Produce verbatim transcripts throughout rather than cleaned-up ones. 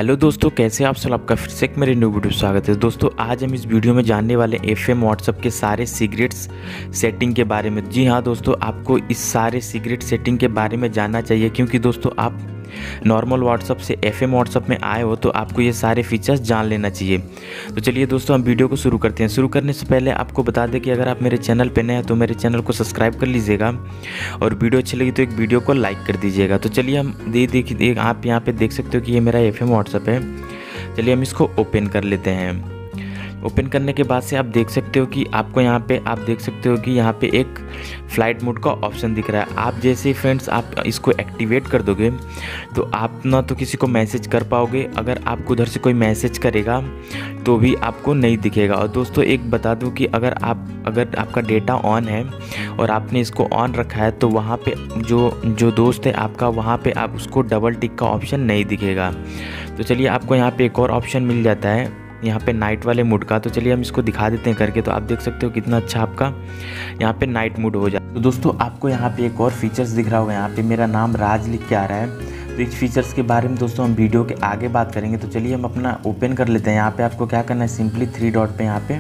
Hello दोस्तों, कैसे आप सब। आपका फिर से एक मेरे न्यू वीडियो स्वागत है। दोस्तों आज हम इस वीडियो में जानने वाले एफएम व्हाट्सएप के सारे सीक्रेट्स सेटिंग के बारे में। जी हाँ दोस्तों, आपको इस सारे सीक्रेट सेटिंग के बारे में जानना चाहिए, क्योंकि दोस्तों आप नॉर्मल व्हाट्सएप से एफएम व्हाट्सएप में आए हो तो आपको ये सारे फीचर्स जान लेना चाहिए। तो चलिए दोस्तों हम वीडियो को शुरू करते हैं। शुरू करने से पहले आपको बता दें कि अगर आप मेरे चैनल पर नए हैं तो मेरे चैनल को सब्सक्राइब कर लीजिएगा और वीडियो अच्छी लगी तो एक वीडियो को लाइक कर दीजिएगा। तो चलिए हम दे देखिए, आप यहाँ पे देख सकते हो कि ये मेरा एफएम व्हाट्सएप है। चलिए हम इसको ओपन कर लेते हैं। ओपन करने के बाद से आप देख सकते हो कि आपको यहाँ पे आप देख सकते हो कि यहाँ पे एक फ़्लाइट मोड का ऑप्शन दिख रहा है। आप जैसे ही फ्रेंड्स आप इसको एक्टिवेट कर दोगे तो आप ना तो किसी को मैसेज कर पाओगे, अगर आपको उधर से कोई मैसेज करेगा तो भी आपको नहीं दिखेगा। और दोस्तों एक बता दूं कि अगर आप अगर आपका डेटा ऑन है और आपने इसको ऑन रखा है तो वहाँ पे जो जो दोस्त है आपका, वहाँ पे आप उसको डबल टिक का ऑप्शन नहीं दिखेगा। तो चलिए आपको यहाँ पे एक और ऑप्शन मिल जाता है यहाँ पे नाइट वाले मोड का। तो चलिए हम इसको दिखा देते हैं करके। तो आप देख सकते हो कितना अच्छा आपका यहाँ पे नाइट मोड हो जाए। तो दोस्तों आपको यहाँ पे एक और फीचर्स दिख रहा होगा, यहाँ पे मेरा नाम राज लिख के आ रहा है। तो इस फीचर्स के बारे में दोस्तों हम वीडियो के आगे बात करेंगे। तो चलिए हम अपना ओपन कर लेते हैं। यहाँ पे आपको क्या करना है, सिंपली थ्री डॉट पे यहाँ पे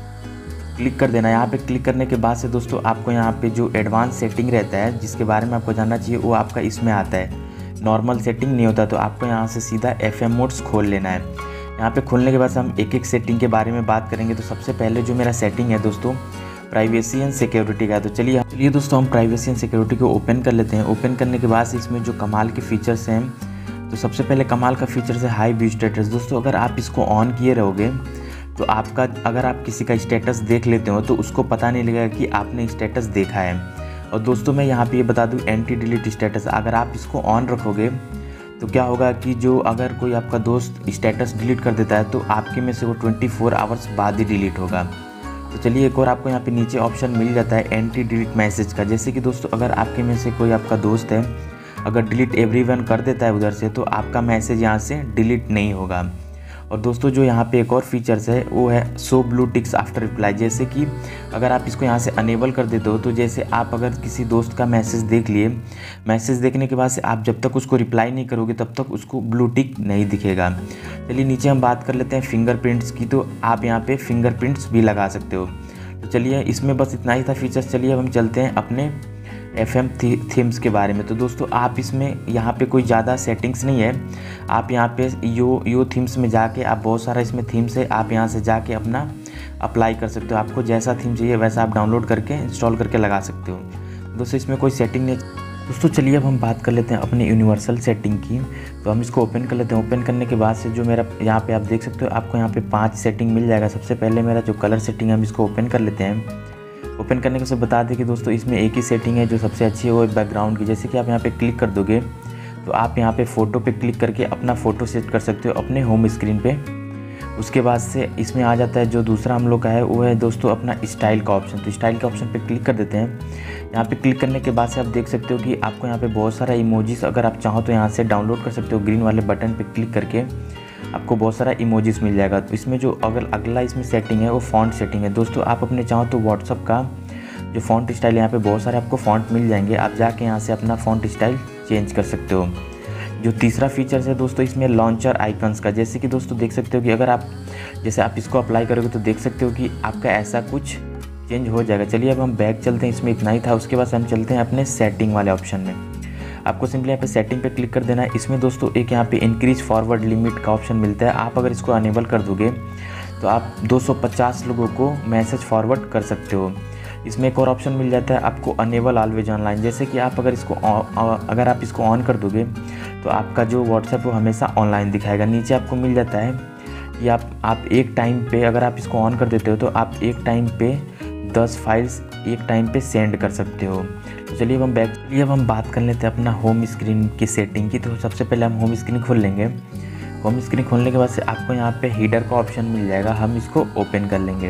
क्लिक कर देना है। यहाँ पे क्लिक करने के बाद से दोस्तों आपको यहाँ पे जो एडवांस सेटिंग रहता है जिसके बारे में आपको जानना चाहिए वो आपका इसमें आता है। नॉर्मल सेटिंग नहीं होता, तो आपको यहाँ से सीधा एफ एम मोड्स खोल लेना है। यहाँ पे खोलने के बाद हम एक एक सेटिंग के बारे में बात करेंगे। तो सबसे पहले जो मेरा सेटिंग है दोस्तों प्राइवेसी एंड सिक्योरिटी का। तो चलिए चलिए दोस्तों हम प्राइवेसी एंड सिक्योरिटी को ओपन कर लेते हैं। ओपन करने के बाद से इसमें जो कमाल के फीचर्स हैं, तो सबसे पहले कमाल का फीचर्स है हाई व्यू स्टेटस। दोस्तों अगर आप इसको ऑन किए रहोगे तो आपका अगर आप किसी का स्टेटस देख लेते हो तो उसको पता नहीं लगेगा कि आपने स्टेटस देखा है। और दोस्तों मैं यहाँ पे ये बता दूँ, एंटी डिलीट स्टेटस अगर आप इसको ऑन रखोगे तो क्या होगा कि जो अगर कोई आपका दोस्त स्टेटस डिलीट कर देता है तो आपके में से वो चौबीस आवर्स बाद ही डिलीट होगा। तो चलिए एक और आपको यहाँ पे नीचे ऑप्शन मिल जाता है एंटी डिलीट मैसेज का। जैसे कि दोस्तों अगर आपके में से कोई आपका दोस्त है अगर डिलीट एवरीवन कर देता है उधर से तो आपका मैसेज यहाँ से डिलीट नहीं होगा। और दोस्तों जो यहाँ पे एक और फीचर्स है वो है show blue ticks after reply. जैसे कि अगर आप इसको यहाँ से अनेबल कर देते हो तो जैसे आप अगर किसी दोस्त का मैसेज देख लिए, मैसेज देखने के बाद से आप जब तक उसको रिप्लाई नहीं करोगे तब तक उसको ब्लू टिक नहीं दिखेगा। चलिए नीचे हम बात कर लेते हैं फिंगरप्रिंट्स की। तो आप यहाँ पे फिंगरप्रिंट्स भी लगा सकते हो। तो चलिए इसमें बस इतना ही था फीचर्स। चलिए अब हम चलते हैं अपने एफ एम थीम्स के बारे में। तो दोस्तों आप इसमें यहाँ पे कोई ज़्यादा सेटिंग्स नहीं है। आप यहाँ पे यो यो थीम्स में जाके आप बहुत सारा इसमें थीम्स है, आप यहाँ से जाके अपना अप्लाई कर सकते हो। आपको जैसा थीम चाहिए वैसा आप डाउनलोड करके इंस्टॉल करके लगा सकते हो। दोस्तों इसमें कोई सेटिंग नहीं। दोस्तों चलिए अब हम बात कर लेते हैं अपने यूनिवर्सल सेटिंग की। तो हम इसको ओपन कर लेते हैं। ओपन करने के बाद से जो मेरा यहाँ पे आप देख सकते हो आपको यहाँ पे पाँच सेटिंग मिल जाएगा। सबसे पहले मेरा जो कलर सेटिंग है हम इसको ओपन कर लेते हैं। ओपन करने के से बता दें कि दोस्तों इसमें एक ही सेटिंग है जो सबसे अच्छी है, वो बैकग्राउंड की। जैसे कि आप यहाँ पे क्लिक कर दोगे तो आप यहाँ पे फ़ोटो पे क्लिक करके अपना फ़ोटो सेट कर सकते हो अपने होम स्क्रीन पे। उसके बाद से इसमें आ जाता है जो दूसरा हम लोग का है वो है दोस्तों अपना स्टाइल का ऑप्शन। तो स्टाइल के ऑप्शन पे क्लिक कर देते हैं। यहाँ पे क्लिक करने के बाद से आप देख सकते हो कि आपको यहाँ पे बहुत सारा इमोजीज अगर आप चाहो तो यहाँ से डाउनलोड कर सकते हो। ग्रीन वाले बटन पे क्लिक करके आपको बहुत सारा इमोजीज मिल जाएगा। तो इसमें जो अगर अगला इसमें सेटिंग है वो फॉन्ट सेटिंग है। दोस्तों आप अपने चाहो तो व्हाट्सअप का जो फॉन्ट स्टाइल यहाँ पे बहुत सारे आपको फॉन्ट मिल जाएंगे, आप जाके यहाँ से अपना फॉन्ट स्टाइल चेंज कर सकते हो। जो तीसरा फीचर्स है दोस्तों इसमें लॉन्चर आइकन्स का। जैसे कि दोस्तों देख सकते हो कि अगर आप जैसे आप इसको अप्लाई करोगे तो देख सकते हो कि आपका ऐसा कुछ चेंज हो जाएगा। चलिए अब हम बैक चलते हैं, इसमें इतना ही था। उसके बाद हम चलते हैं अपने सेटिंग वाले ऑप्शन में। आपको सिंपली यहाँ पे सेटिंग पे क्लिक कर देना है। इसमें दोस्तों एक यहाँ पे इंक्रीज फॉरवर्ड लिमिट का ऑप्शन मिलता है। आप अगर इसको अनेबल कर दोगे तो आप दो सौ पचास लोगों को मैसेज फॉरवर्ड कर सकते हो। इसमें एक और ऑप्शन मिल जाता है आपको अनेबल ऑलवेज ऑनलाइन। जैसे कि आप अगर इसको अगर आप इसको ऑन कर दोगे तो आपका जो व्हाट्सएप वो हमेशा ऑनलाइन दिखाएगा। नीचे आपको मिल जाता है कि आप आप एक टाइम पे अगर आप इसको ऑन कर देते हो तो आप एक टाइम पे दस फाइल्स एक टाइम पे सेंड कर सकते हो। तो चलिए अब हम बैक चलिए अब हम बात कर लेते हैं अपना होम स्क्रीन की सेटिंग की। तो सबसे पहले हम होम स्क्रीन खोल लेंगे। होम स्क्रीन खोलने के बाद से आपको यहाँ पे हीडर का ऑप्शन मिल जाएगा, हम इसको ओपन कर लेंगे।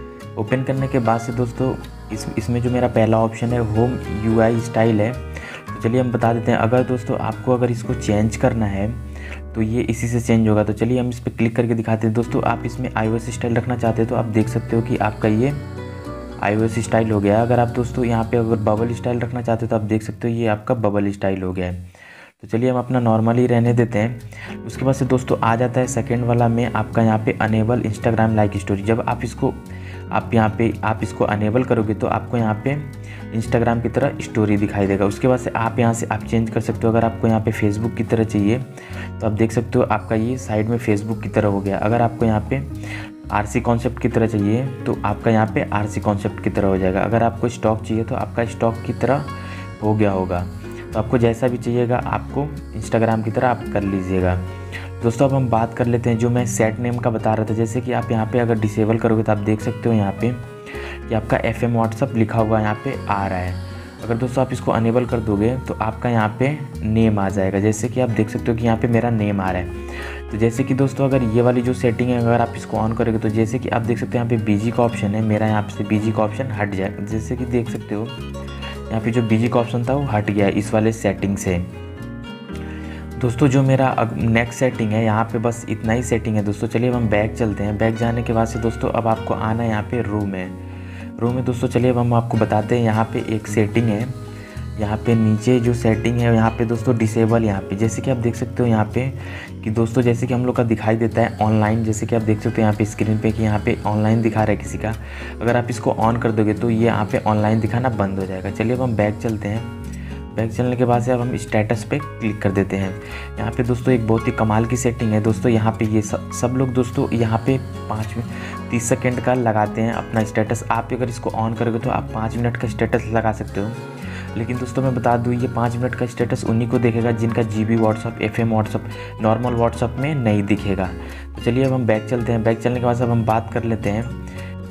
ओपन करने के बाद से दोस्तों इस इसमें जो मेरा पहला ऑप्शन है होम यूआई स्टाइल है। तो चलिए हम बता देते हैं, अगर दोस्तों आपको अगर इसको चेंज करना है तो ये इसी से चेंज होगा। तो चलिए हम इस पर क्लिक करके दिखाते हैं। दोस्तों आप इसमें आईओएस स्टाइल रखना चाहते हैं तो आप देख सकते हो कि आपका ये आईओएस स्टाइल हो गया। अगर आप दोस्तों यहाँ पे अगर बबल स्टाइल रखना चाहते हो तो आप देख सकते हो ये आपका बबल स्टाइल हो गया है। तो चलिए हम अपना नॉर्मली रहने देते हैं। उसके बाद से दोस्तों आ जाता है सेकंड वाला में आपका यहाँ पे अनेबल इंस्टाग्राम लाइक स्टोरी। जब आप इसको आप यहाँ पे आप इसको अनेबल करोगे तो आपको यहाँ पे इंस्टाग्राम की तरह स्टोरी दिखाई देगा। उसके बाद से आप यहाँ से आप चेंज कर सकते हो। अगर आपको यहाँ पे फेसबुक की तरह चाहिए तो आप देख सकते हो आपका ये साइड में फेसबुक की तरह हो गया। अगर आपको यहाँ पे आरसी कॉन्सेप्ट की तरह चाहिए तो आपका यहाँ पे आरसी कॉन्सेप्ट की तरह हो जाएगा। अगर आपको स्टॉक चाहिए तो आपका स्टॉक की तरह हो गया होगा। तो आपको जैसा भी चाहिएगा आपको इंस्टाग्राम की तरह आप कर लीजिएगा। दोस्तों अब हम बात कर लेते हैं जो मैं सेट नेम का बता रहा था। जैसे कि आप यहाँ पे अगर डिसेबल करोगे तो आप देख सकते हो यहाँ पे कि आपका एफ एम व्हाट्सअप लिखा हुआ यहाँ पे आ रहा है। अगर दोस्तों आप इसको अनेबल कर दोगे तो आपका यहाँ पे नेम आ जाएगा। जैसे कि आप देख सकते हो कि यहाँ पे मेरा नेम आ रहा है। तो जैसे कि दोस्तों अगर ये वाली जो सेटिंग है अगर आप इसको ऑन करोगे तो जैसे कि आप देख सकते हो यहाँ पे बीजी का ऑप्शन है, मेरा यहाँ से बीजी का ऑप्शन हट जाएगा। जैसे कि देख सकते हो यहाँ पे जो बीजी का ऑप्शन था वो हट गया इस वाले सेटिंग से। दोस्तों जो मेरा नेक्स्ट सेटिंग है यहाँ पे बस इतना ही सेटिंग है दोस्तों। चलिए अब हम बैक चलते हैं। बैक जाने के बाद से दोस्तों अब आपको आना है यहाँ पे रो में। रो में दोस्तों चलिए अब हम आपको बताते हैं यहाँ पे एक सेटिंग है। यहाँ पे नीचे जो सेटिंग है यहाँ पे दोस्तों डिसेबल यहाँ पे जैसे कि आप देख सकते हो यहाँ पे कि दोस्तों जैसे कि हम लोग का दिखाई देता है ऑनलाइन। जैसे कि आप देख सकते हो यहाँ पे स्क्रीन पे कि यहाँ पे ऑनलाइन दिखा रहा है किसी का। अगर आप इसको ऑन कर दोगे तो ये यहाँ पे ऑनलाइन दिखाना बंद हो जाएगा। चलिए अब हम बैक चलते हैं। बैक चलने के बाद से अब हम स्टेटस पे क्लिक कर देते हैं। यहाँ पे दोस्तों एक बहुत ही कमाल की सेटिंग है दोस्तों। यहाँ पे ये सब सब लोग दोस्तों यहाँ पे पाँच मिनट तीस सेकेंड का लगाते हैं अपना स्टेटस। आप अगर इसको ऑन करोगे तो आप पाँच मिनट का स्टेटस लगा सकते हो। लेकिन दोस्तों मैं बता दूँ ये पाँच मिनट का स्टेटस उन्हीं को देखेगा जिनका G B WhatsApp F M WhatsApp normal WhatsApp में नहीं दिखेगा। तो चलिए अब हम बैक चलते हैं। बैक चलने के बाद अब हम बात कर लेते हैं।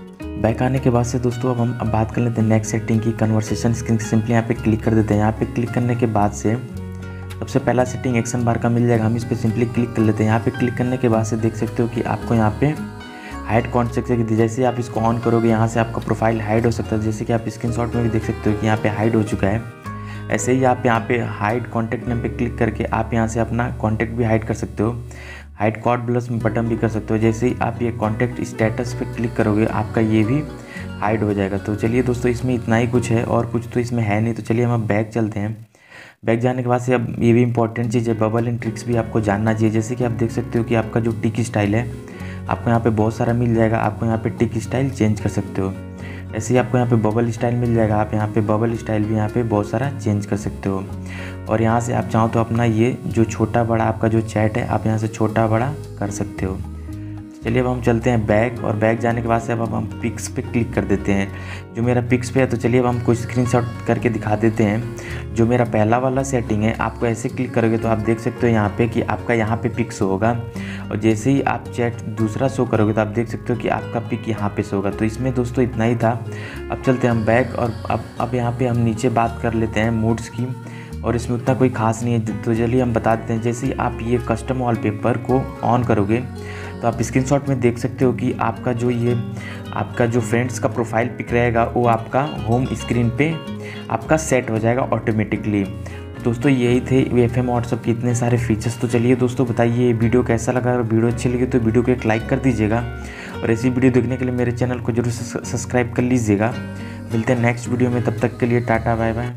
बैक आने के बाद से दोस्तों अब हम अब बात कर लेते हैं नेक्स्ट सेटिंग की, कन्वर्सेशन स्क्रीन। सिंपली यहाँ पे क्लिक कर देते हैं। यहाँ पे क्लिक करने के बाद से सबसे पहला सेटिंग एक्शन बार का मिल जाएगा। हम इस पर सिंपली क्लिक कर लेते हैं। यहाँ पे क्लिक करने के बाद से देख सकते हो कि आपको यहाँ पे हाइड कॉन्टेक्ट की जैसे आप इसको ऑन करोगे यहाँ से आपका प्रोफाइल हाइड हो सकता है। जैसे कि आप स्क्रीनशॉट में भी देख सकते हो कि यहाँ पे हाइड हो चुका है। ऐसे ही आप यहाँ पे हाइड कॉन्टैक्ट नेम पे क्लिक करके आप यहाँ से अपना कॉन्टैक्ट भी हाइड कर सकते हो। हाइड कॉर्ड प्लस बटन भी कर सकते हो। जैसे ही आप ये कॉन्टैक्ट स्टेटस पे क्लिक करोगे आपका ये भी हाइड हो जाएगा। तो चलिए दोस्तों इसमें इतना ही कुछ है और कुछ तो इसमें है नहीं। तो चलिए हम बैक चलते हैं। बैक जाने के बाद से अब ये भी इंपॉर्टेंट चीज़ है, बबल एंड ट्रिक्स भी आपको जानना चाहिए। जैसे कि आप देख सकते हो कि आपका जो टिक स्टाइल है आपको यहाँ पे बहुत सारा मिल जाएगा। आपको यहाँ पे टिक स्टाइल चेंज कर सकते हो। ऐसे ही आपको यहाँ पे बबल स्टाइल मिल जाएगा। आप यहाँ पे बबल स्टाइल भी यहाँ पे बहुत सारा चेंज कर सकते हो। और यहाँ से आप चाहो तो अपना ये जो छोटा बड़ा आपका जो चैट है आप यहाँ से छोटा बड़ा कर सकते हो। चलिए अब हम चलते हैं बैक। और बैक जाने के बाद से अब अब हम पिक्स पे क्लिक कर देते हैं। जो मेरा पिक्स पे है तो चलिए अब हम कुछ स्क्रीनशॉट करके दिखा देते हैं। जो मेरा पहला वाला सेटिंग है आपको ऐसे क्लिक करोगे तो आप देख सकते हो यहाँ पे कि आपका यहाँ पे पिक शो होगा। और जैसे ही आप चैट दूसरा शो करोगे तो आप देख सकते हो कि आपका पिक यहाँ पे शो होगा। तो इसमें दोस्तों इतना ही था। अब चलते हैं हम बैक। और अब अब यहाँ पे हम नीचे बात कर लेते हैं मूड्स की। और इसमें उतना कोई खास नहीं है तो चलिए हम बता देते हैं। जैसे ही आप ये कस्टम वॉलपेपर को ऑन करोगे तो आप स्क्रीनशॉट में देख सकते हो कि आपका जो ये आपका जो फ्रेंड्स का प्रोफाइल पिक रहेगा वो आपका होम स्क्रीन पे आपका सेट हो जाएगा ऑटोमेटिकली। दोस्तों यही थे एफ एम व्हाट्सअप के इतने सारे फीचर्स। तो चलिए दोस्तों बताइए वीडियो कैसा लगा। अगर वीडियो अच्छी लगी तो वीडियो को एक लाइक कर दीजिएगा और ऐसी वीडियो देखने के लिए मेरे चैनल को जरूर सब्सक्राइब कर लीजिएगा। मिलते हैं नेक्स्ट वीडियो में, तब तक के लिए टाटा बाय बाय।